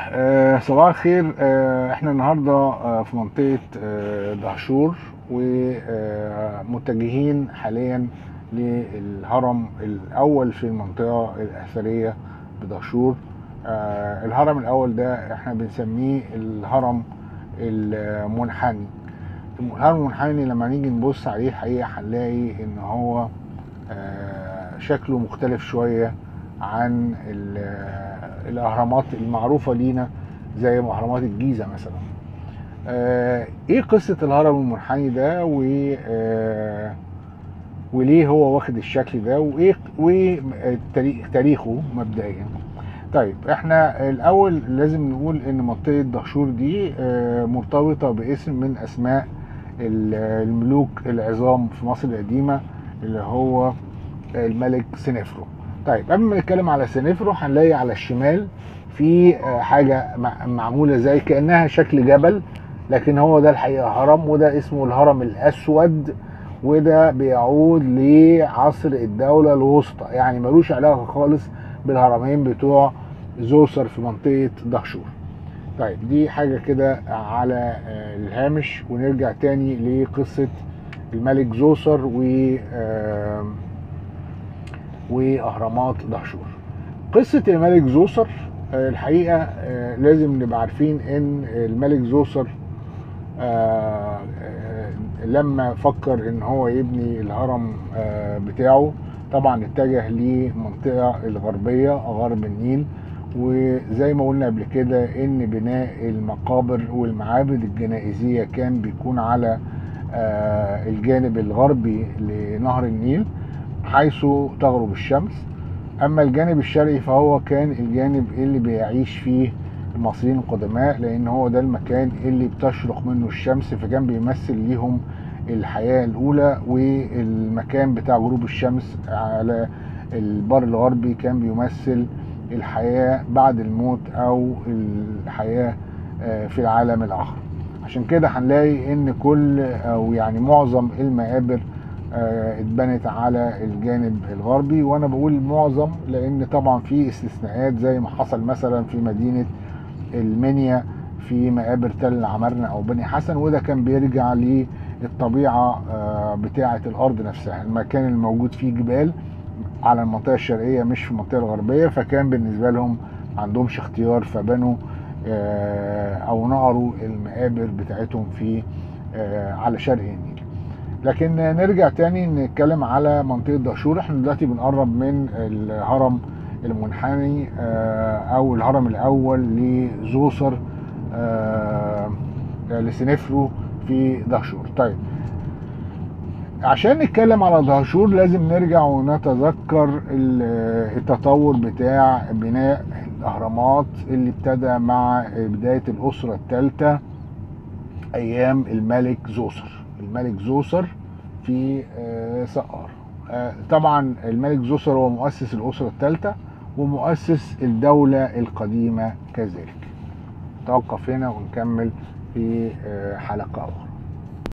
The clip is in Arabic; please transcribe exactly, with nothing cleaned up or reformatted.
آه، صباح الخير. آه، احنا النهارده آه، في منطقة آه، دهشور، ومتجهين حاليا للهرم الأول في المنطقة الأثرية بدهشور. آه، الهرم الأول ده احنا بنسميه الهرم المنحني. الهرم المنحني لما نيجي نبص عليه الحقيقة هنلاقي ان هو آه، شكله مختلف شوية عن الاهرامات المعروفه لينا زي اهرامات الجيزه مثلا. آه ايه قصه الهرم المنحني ده و آه وليه هو واخد الشكل ده، وايه وتاريخه مبدئيا. طيب احنا الاول لازم نقول ان منطقه دهشور دي آه مرتبطه باسم من اسماء الملوك العظام في مصر القديمه، اللي هو الملك سنفرو. طيب قبل ما نتكلم على سنفرو هنلاقي على الشمال في حاجه معموله زي كانها شكل جبل، لكن هو ده الحقيقه هرم، وده اسمه الهرم الاسود، وده بيعود لعصر الدوله الوسطى، يعني ملوش علاقه خالص بالهرمين بتوع زوسر في منطقه دهشور. طيب دي حاجه كده على الهامش، ونرجع تاني لقصه الملك زوسر و واهرامات دهشور. قصه الملك زوسر الحقيقه لازم نبقى عارفين ان الملك زوسر لما فكر ان هو يبني الهرم بتاعه طبعا اتجه لمنطقه الغربيه غرب النيل، وزي ما قلنا قبل كده ان بناء المقابر والمعابد الجنائزيه كان بيكون على الجانب الغربي لنهر النيل حيث تغرب الشمس. اما الجانب الشرقي فهو كان الجانب اللي بيعيش فيه المصريين القدماء، لان هو ده المكان اللي بتشرق منه الشمس، فكان بيمثل ليهم الحياة الاولى. والمكان بتاع غروب الشمس على البر الغربي كان بيمثل الحياة بعد الموت او الحياة في العالم الاخر. عشان كده هنلاقي ان كل او يعني معظم المقابر اتبنت على الجانب الغربي، وانا بقول معظم لان طبعا في استثناءات زي ما حصل مثلا في مدينة المنيا في مقابر تل العمارنة او بني حسن، وده كان بيرجع للطبيعة بتاعة الارض نفسها. المكان الموجود فيه جبال على المنطقة الشرقية مش في المنطقة الغربية، فكان بالنسبة لهم عندهمش اختيار، فبنوا او نقروا المقابر بتاعتهم في على شرق النيل. لكن نرجع تاني نتكلم على منطقة دهشور. احنا دلوقتي بنقرب من الهرم المنحني او الهرم الاول لزوسر لسنفرو في دهشور. طيب عشان نتكلم على دهشور لازم نرجع ونتذكر التطور بتاع بناء الاهرامات اللي ابتدى مع بداية الاسرة الثالثة ايام الملك زوسر. الملك زوسر في سقار. طبعا الملك زوسر هو مؤسس الاسرة الثالثة ومؤسس الدولة القديمة كذلك. نتوقف هنا ونكمل في حلقة أخرى.